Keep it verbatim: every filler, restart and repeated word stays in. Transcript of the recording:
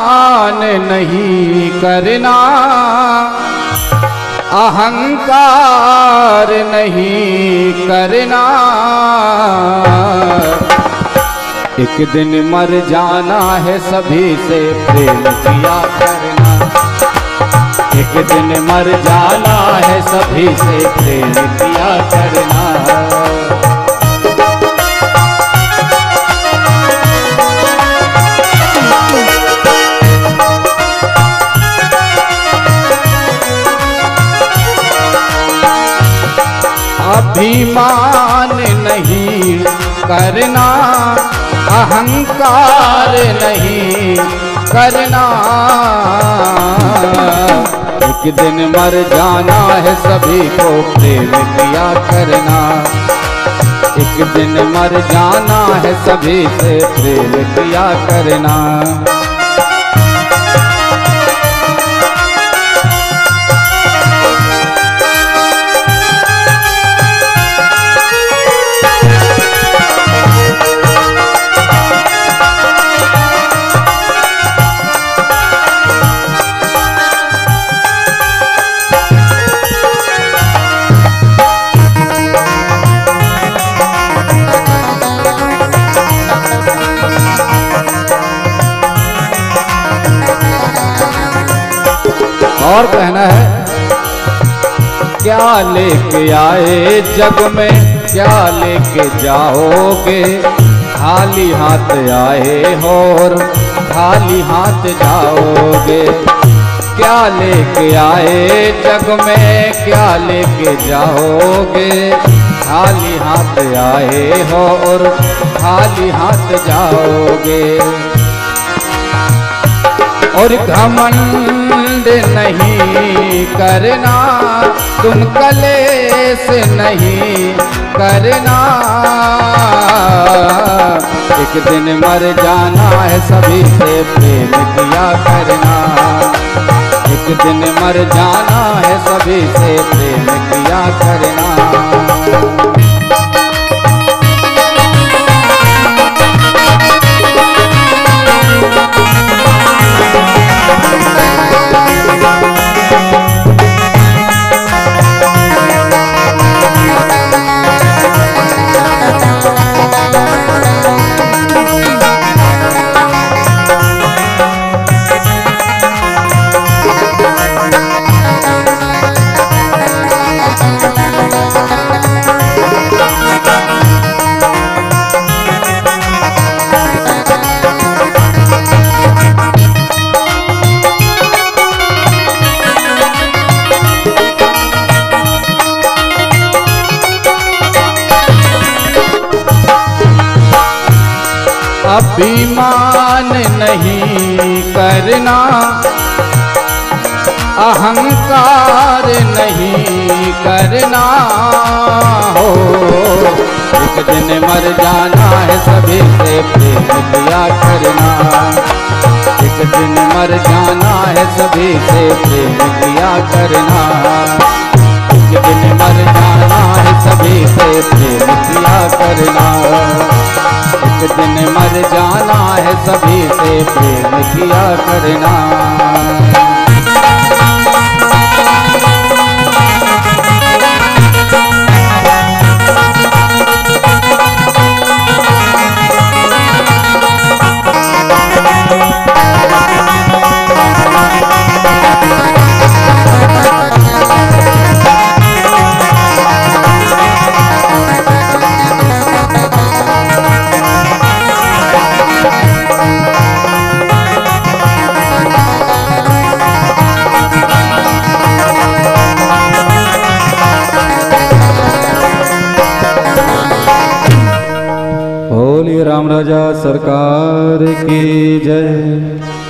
नहीं करना, अहंकार नहीं करना। एक दिन मर जाना है, सभी से प्रेम किया करना। एक दिन मर जाना है, सभी से प्रेम किया करना। अभिमान नहीं करना, अहंकार नहीं करना। एक दिन मर जाना है, सभी को प्रेम किया करना। एक दिन मर जाना है, सभी से प्रेम किया करना। और कहना है, क्या लेके आए जग में, क्या लेके जाओगे। खाली हाथ आए हो और खाली हाथ जाओगे। क्या लेके आए जग में, क्या लेके जाओगे। खाली हाथ आए हो और खाली हाथ जाओगे। और घमंड नहीं करना, तुम कलेश नहीं करना। एक दिन मर जाना है, सभी से प्रेम किया करना। एक दिन मर जाना है, सभी से प्रेम किया करना। अभिमान नहीं करना, अहंकार नहीं करना। हो एक दिन मर जाना है, सभी से प्रेम किया करना। एक दिन मर जाना है, सभी से प्रेम किया करना। एक दिन मर जाना है, सभी से प्रेम किया करना। एक दिन मर जाना है, सभी से प्रेम किया करना। राम राजा सरकार की जय।